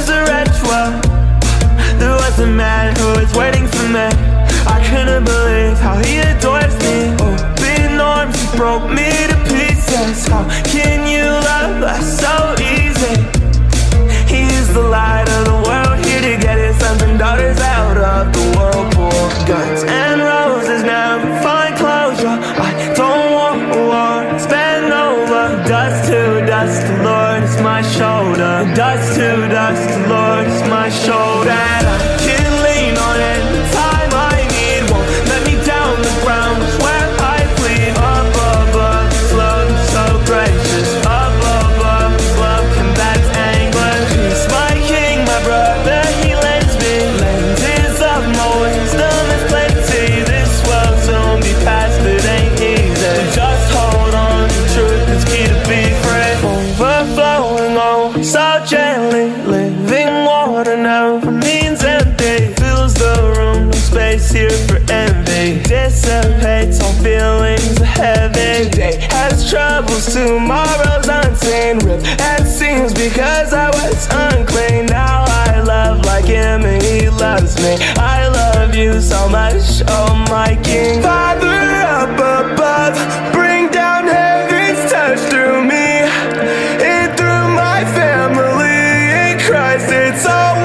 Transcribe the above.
a wretch, well, there was a man who was waiting for me. I couldn't believe how he adores me. Open arms, he broke me to pieces. How can you love us so easy? He is the light of the world, here to get his sons and daughters out of the whirlpool. Guns and roses never find closure. I don't want war, spend over. Dust to dust, the Lord is my shoulder. Dust to dust, the Lord is my shoulder. And I can lean on it the time I need. Won't let me down, the ground is where I plead. Up above, His love is so gracious. Up above, His love combats anguish. He's my king, my brother, He lends me lenses of my wisdom is plenty. This will soon be past, it ain't easy. Just hold on, the truth is key to be free. Overflowing, oh, so gently. Living water never means empty. Fills the room, no space here for envy. Dissipates all feelings of heavy. Today has troubles, tomorrow's unseen. Ripped at seams because I was unclean. Now I love like Him and He loves me. I love you so much, oh my King. Father up above, bring down heaven's touch through me and through my family. In Christ it's all